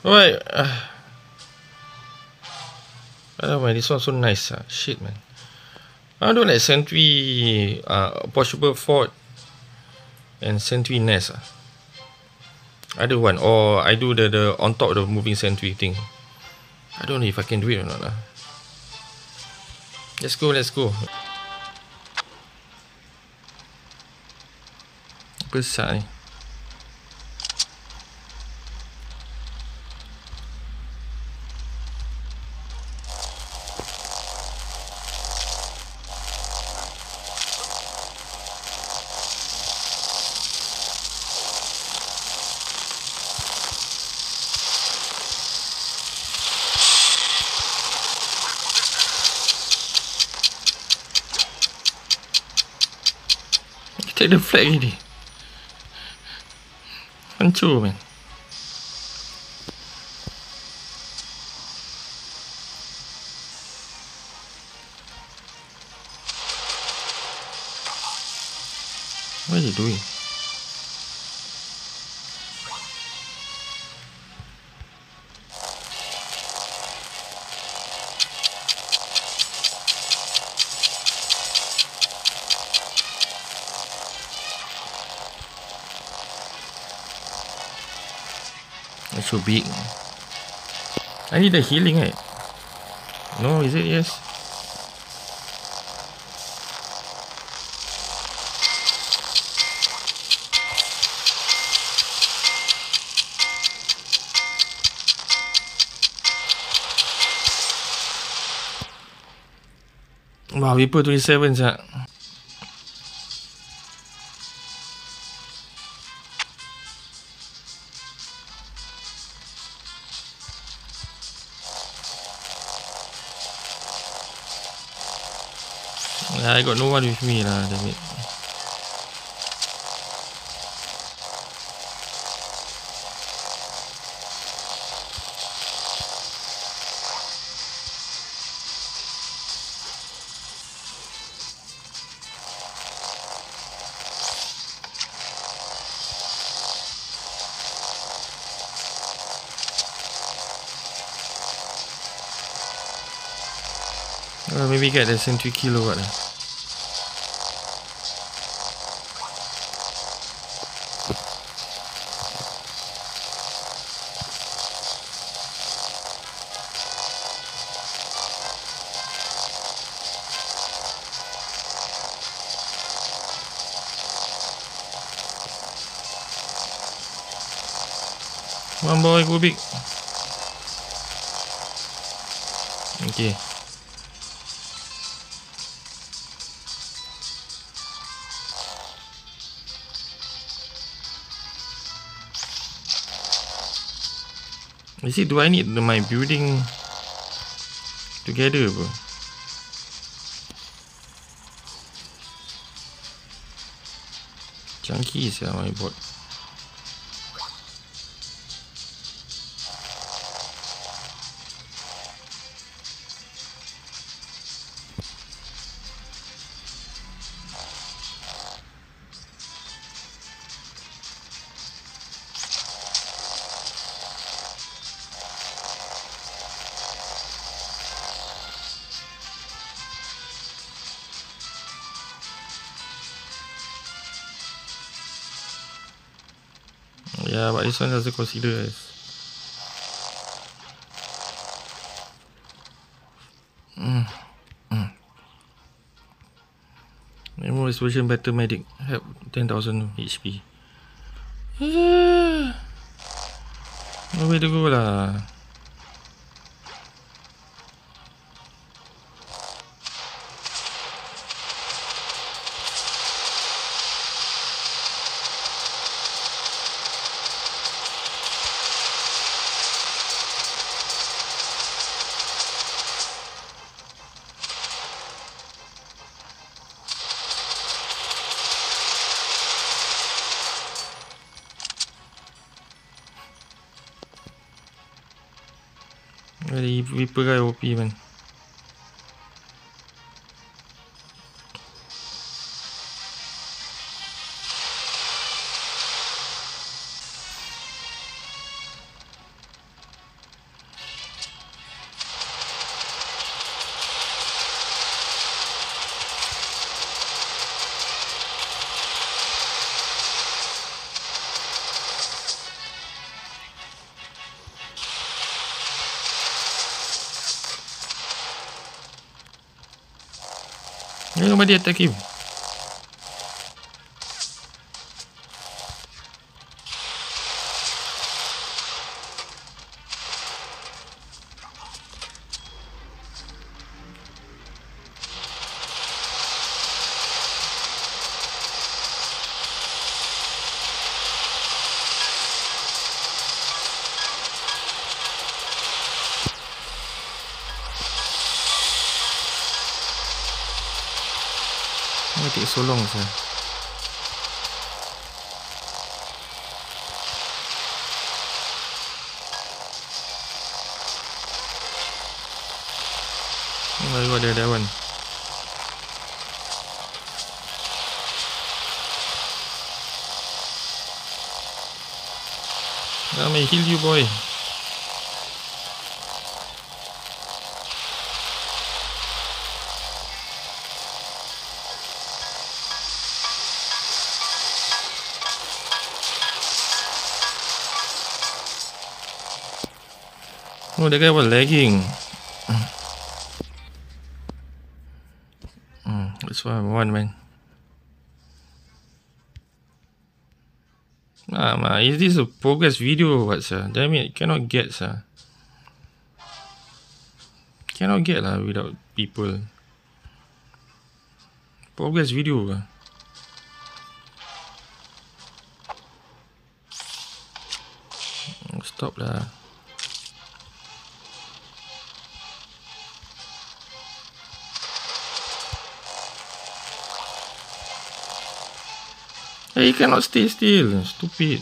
Alright. Oh man, this one's so nice. Shit, man. I do like Sentry, Possible Fort, and Sentry Nest. Either one, or I do the on top of the moving Sentry thing. I don't know if I can do it or not. Let's go, let's go. Besar ni. Take the flag already. Hancur, man. What are you doing? That's so big. I need a healing, right? No, is it? Yes. Wow, Reaper 27 sah. I got no one with me lah, damn it. Maybe get the Sentry kill or what lah. One boy, go big. Okay. Is it, do I need my building together, bro? Chunky is my bot. Yeah, but this one doesn't consider as Ammo explosion better medic. Help 10,000 HP. No way to go lah. Reaper guy OP, man. Nobody attack him. Why take so long, sir? Oh, I got that one. I may heal you, boy. Oh, that guy was lagging. That's what I want, man. Is this a progress video or what, sir? Damn it, cannot get, sir. Cannot get lah without people. Progress video. Stop lah. Hey, you cannot stay still. Stupid.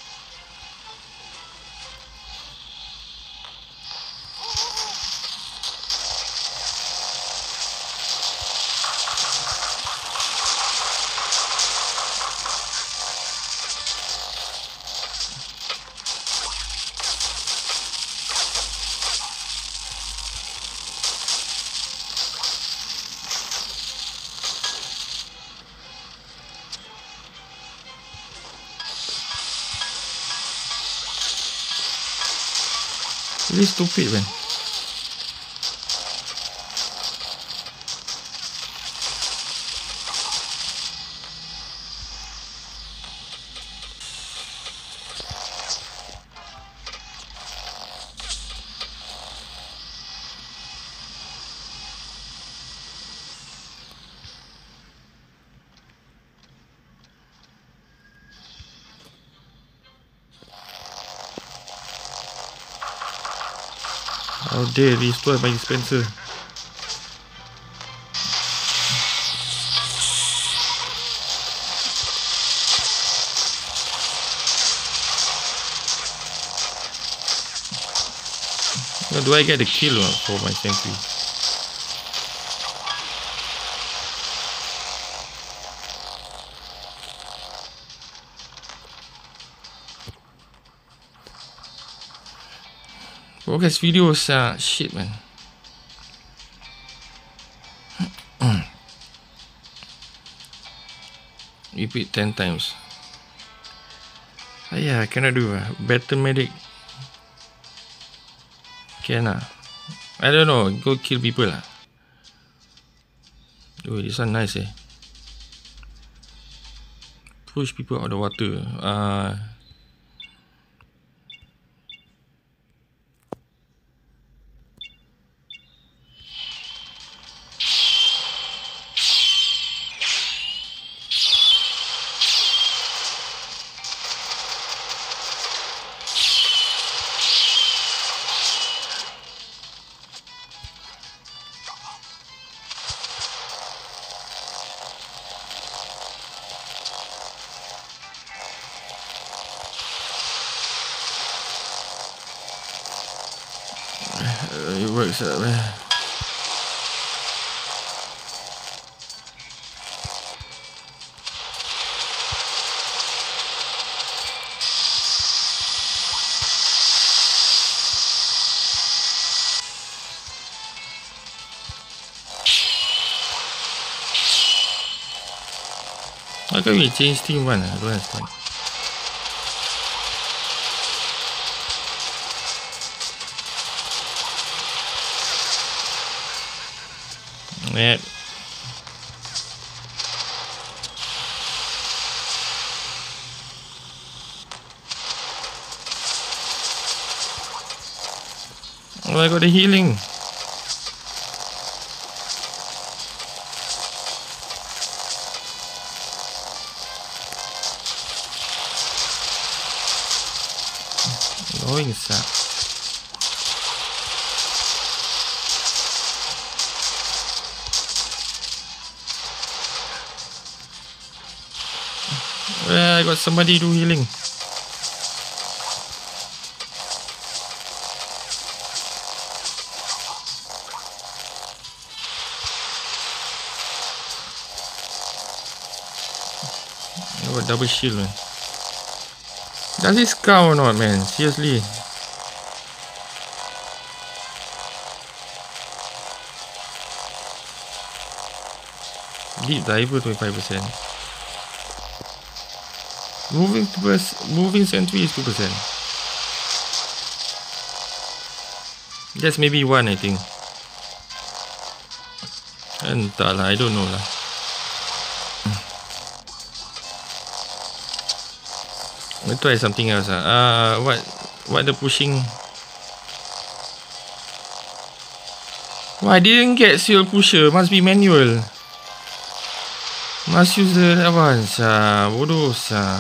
Really stupid, man. How dare destroy my dispenser. How do I get the kill for my Sentry? Progress videos shit, man. Repeat 10 times. Yeah, I cannot do better medic. Can I don't know, go kill people lah. Oh, this one nice Push people out of the water. It works out there. How come we change team one? I don't understand. Yep. Oh, I got the healing. Annoying sap. I got somebody do healing. I got double shield, man. Does this count or not, man? Seriously. Deep diver 25%. Moving sentry is 2%. That's maybe one, I think. Entahlah, I don't know lah. I'll try something else. What the pushing? Why I didn't get seal pusher? Must be manual. Must use the advance. Bodoh.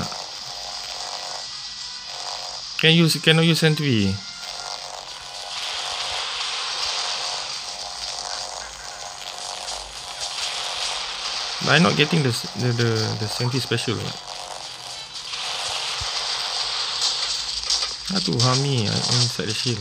Cannot use sentry. But I'm not getting the sentry special. How to harm me inside the shield?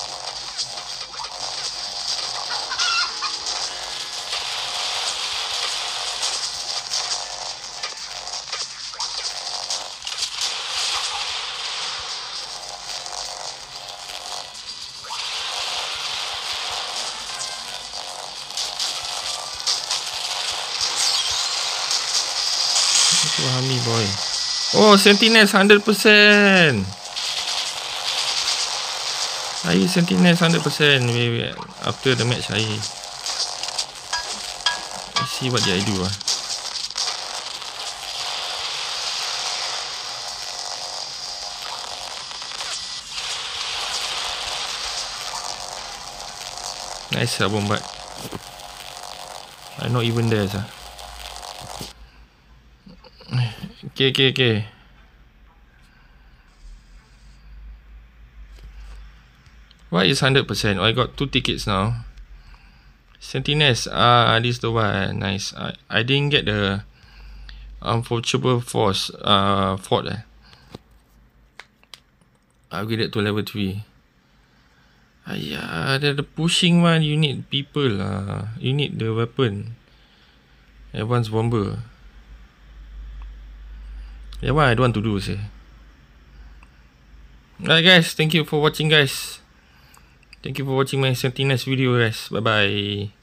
How to harm me, boy? Oh, Sentinels 100%. I Sentinels 100%. Wait. After the match, let's see what did I do. Nice bombat. I'm not even there, sir. Okay. Why is 100%? Oh, I got 2 tickets now. Sentinels. This is the one. Nice. I didn't get the unfortunate force fort. Upgraded to level 3. The pushing one, you need people. You need the weapon. Advanced bomber. That one I don't want to do, say. Alright guys, thank you for watching, guys. Thank you for watching my Sentinels video, guys. Bye bye.